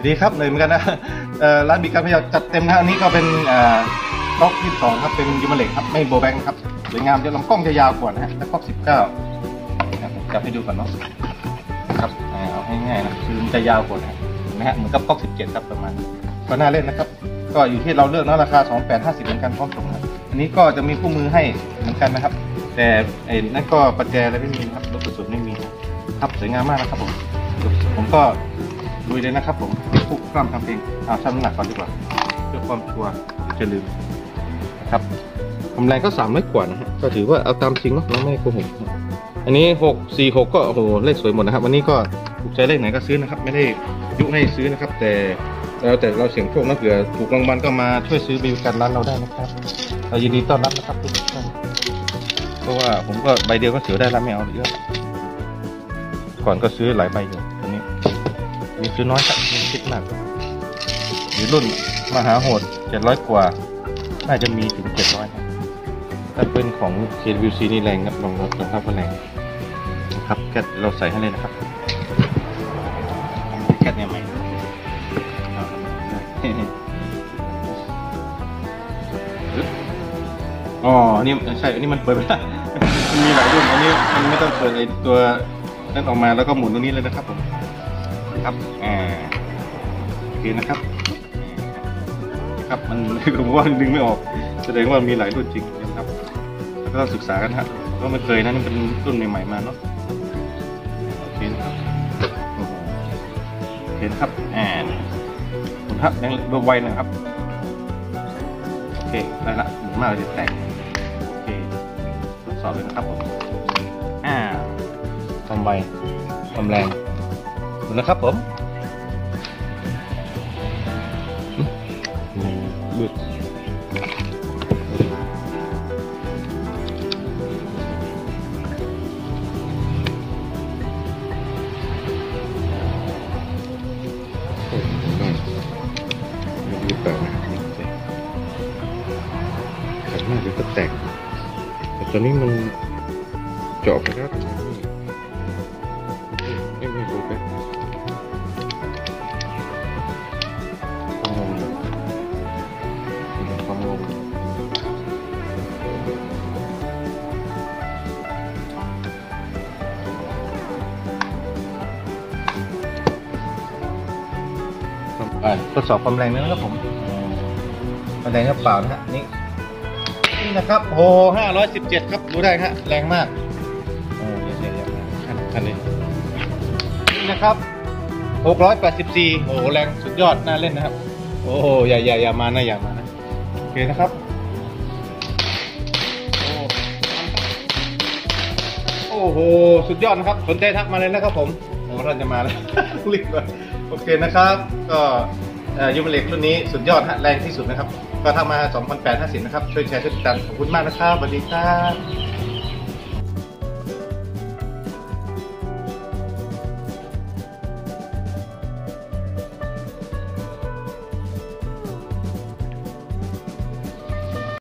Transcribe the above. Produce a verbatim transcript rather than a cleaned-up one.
ดีครับเลยเหมือนกันนะร้านบีการพยายามจัดเต็มนะอันนี้ก็เป็นก๊อกที่สองครับเป็นยูมาเล็กครับไม่โบแบงค์ครับสวยงามเดี๋ยวลำกล้องจะยาวกว่านะฮะแล้วก๊อกสิบเก้าผมจับให้ดูก่อนเนาะครับเอาให้ง่ายนะคือมันจะยาวกว่านะฮะเหมือนกับก๊อกสิบเจ็ดครับประมาณก็น่าเล่นนะครับก็อยู่ที่เราเลือกนะราคาสองพันแปดร้อยห้าสิบเหมือนกันพร้อมส่งนะอันนี้ก็จะมีคู่มือให้เหมือนกันนะครับแต่ไอ้นั่นก็ประแจอะไรไม่มีครับลูกกระสุนไม่มีครับสวยงามมากนะครับผมผมก็ลุยเลยนะครับผมผู้กล้ามทำเพลงเอาชั่งน้ำหนักก่อนดีกว่าเพื่อความชัวร์จะลืมนะครับกำไรก็สามร้อยกว่านะฮะก็ถือว่าเอาตามจริงเนาะเราไม่โกหกอันนี้หกสี่หกก็โอ้โหเลขสวยหมดนะครับวันนี้ก็ถูกใจเลขไหนก็ซื้อนะครับไม่ได้ยุให้ซื้อนะครับแต่แล้วแต่เราเสี่ยงโชคนะเผื่อถูกรางวัลก็มาช่วยซื้อบริการร้านเราได้นะครับเรายินดีต้อนรับนะครับทุกท่านเพราะว่าผมก็ใบเดียวก็เสียได้แล้วไม่เอาเยอะก่อนก็ซื้อหลายใบอยู่ตอนนี้มีซื้อน้อยครับไม่คิดมากหรือรุ่นมหาโหดเจ็ดร้อยกว่าน่าจะมีถึงเจ็ดร้อยนะถ้าเป็นของ เค ดับเบิลยู ซี นี่แรงครับลองลองภาพก็แรงนะครับแก๊สเราใส่ให้เลยนะครับแก๊สเนี่ยใหม่อ๋อนี่ใช่อันนี้มันเปิดไม่ได้มันมีหลายรุ่นอันนี้มันไม่ต้องเปิดไอตัวนั่นออกมาแล้วก็หมุนตรงนี้เลยนะครับผมครับอ่าโอเคนะครับครับมันผมว่าดึงไม่ออกแสดงว่ามีหลายรุ่นจริงนะครับแล้วก็ต้องศึกษากันฮะก็ไม่เคยนะนี่เป็นรุ่นใหม่ๆมาเนาะโอเคนะครับโอเคนะครับอ่าหมุนครับยังดูไวนะครับโอเคได้ละหมุนมากเลยจะแตกโอเคทดสอบเลยนะครับผมอ่าความไวความแรงหมุนนะครับผมบึ้ดน่าจะก็แตกแต่ตอนนี้มันเจาะไปแล้วไม่ไม่รู้กันความงงทดสอบความแรงนะครับผมความแรงก็เปล่านะฮะนี่นี่นะครับโอ้ห้าร้อยสิบเจ็ดครับรู้ได้ฮะแรงมากโอ้เยอะๆขั้นขั้นนี้นี่นะครับหกร้อยแปดสิบสี่โอ้แรงสุดยอดน่าเล่นนะครับโอ้โหอย่าอย่าอย่ามานะอย่ามานะโอเคนะครับโอ้โหสุดยอดนะครับสนใจทักมาเลยนะครับผมโอ้ท่านจะมาแล้วรีบเลยโอเคนะครับก็ยูมาเล็กรุ่นนี้สุดยอดฮะแรงที่สุดนะครับก็ทำมา สองพันแปดร้อยห้าสิบ นะครับช่วยแชร์ช่วยติดตามขอบคุณมากนะครับสวัสดีครับ